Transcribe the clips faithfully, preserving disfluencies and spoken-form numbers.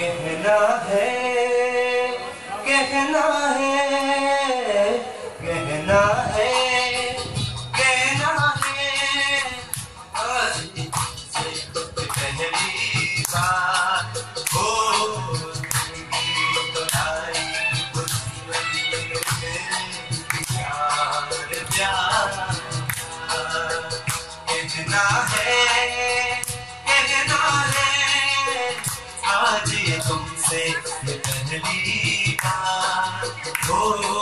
कहना है कहना है कहना है कहना है आज से पहली बार हो आई प्यार प्यार कहना है कहना है आज ये तुमसे ये पहली बार हो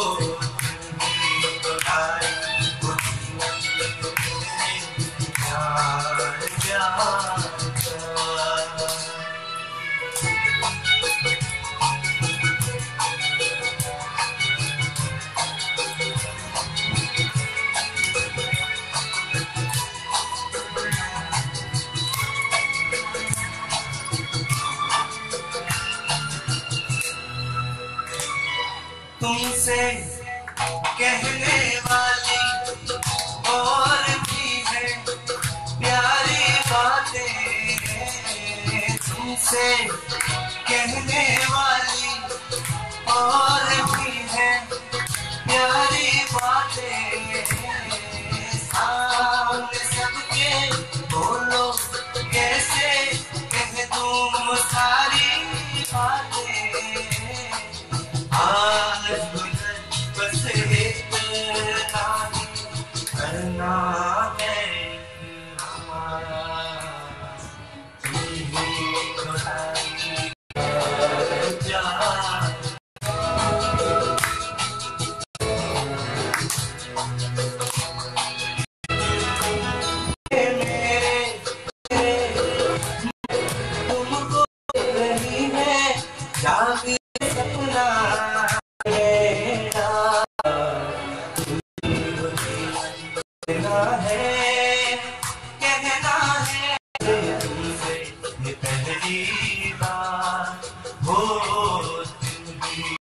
आई प्यार प्यार तुमसे कहने वाली और भी है प्यारी बातें तुमसे कहने वाली और भी है प्यारी बातें सामने सबके बोलो कैसे कह दूँ सारी बातें आज बस इतना ही करना है हमारा जा मेरे तुमको नहीं है जागे सपना है